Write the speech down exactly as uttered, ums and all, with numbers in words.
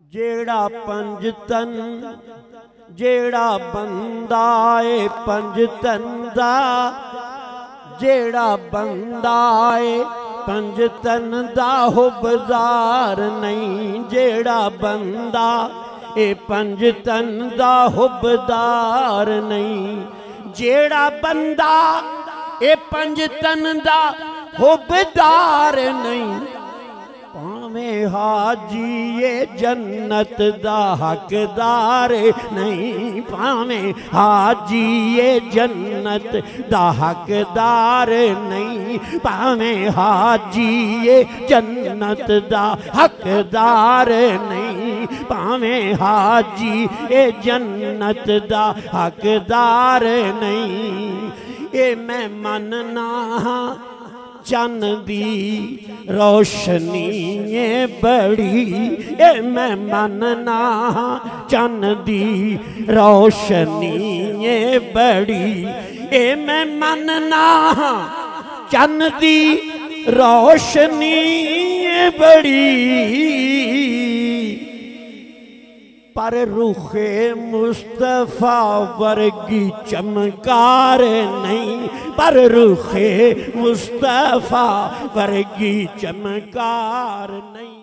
जेड़ा पंज तन जेड़ा बंदा ए पंज तन दा, जेड़ा बंदा ए पंज तन दा हुबदार नहीं, जेड़ा बंदा ए पंज तन दा हुबदार नहीं, जेड़ा बंदा ए पंज तन दा हुबदार नहीं, भावें हाजी ए जन्नत दा हकदार नहीं, भावें हाजी ए जन्नत दा हकदार नहीं, भावें हाजी ए जन्नत दा हकदार नहीं, भावें हाजी ए जन्नत दा हकदार नहीं। ए मैं मनना चन दी रोशनी ए बड़ी, ए मैं मनना चन दी रोशनी ए बड़ी, ए मैं मनना चन दी रोशनी ए बड़ी, पर रुखे मुस्तफा वर्गी चमकार नहीं, पर रुखे मुस्तफा वर्गी चमकार नहीं।